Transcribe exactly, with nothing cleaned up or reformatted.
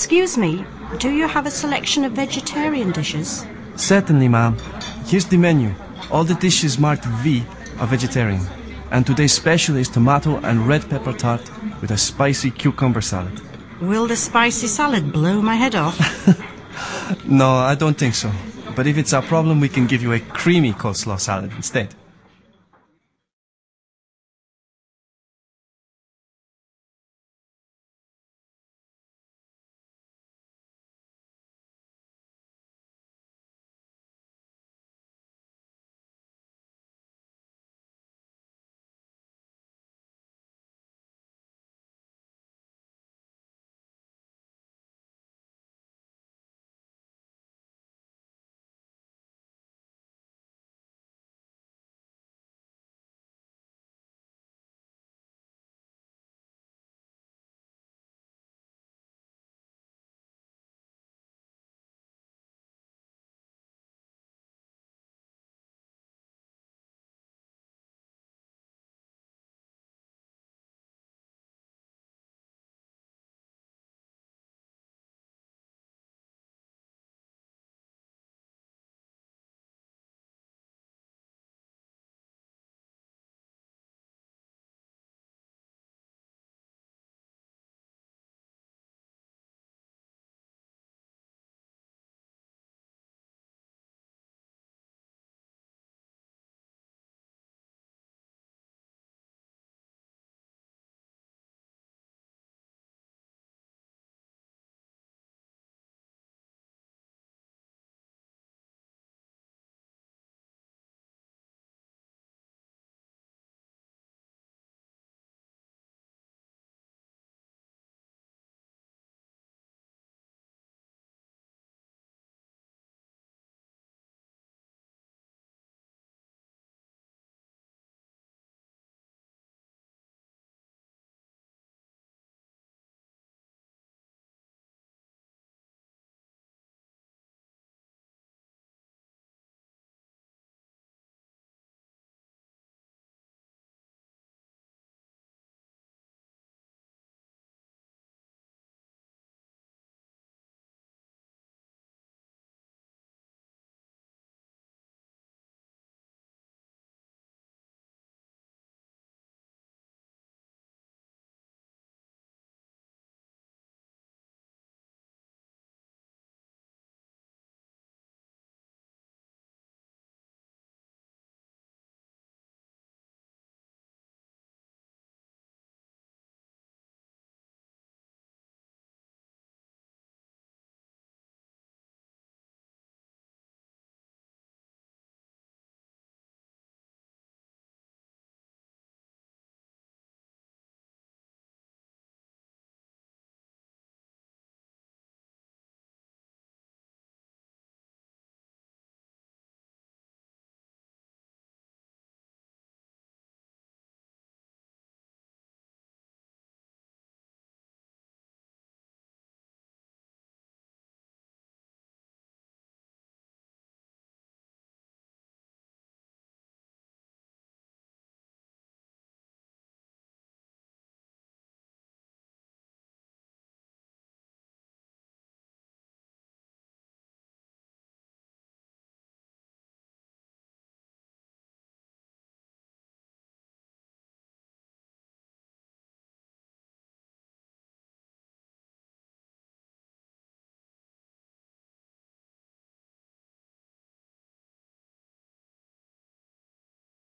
Excuse me, do you have a selection of vegetarian dishes? Certainly, ma'am. Here's the menu. All the dishes marked V are vegetarian. And today's special is tomato and red pepper tart with a spicy cucumber salad. Will the spicy salad blow my head off? No, I don't think so. But if it's a problem, we can give you a creamy coleslaw salad instead.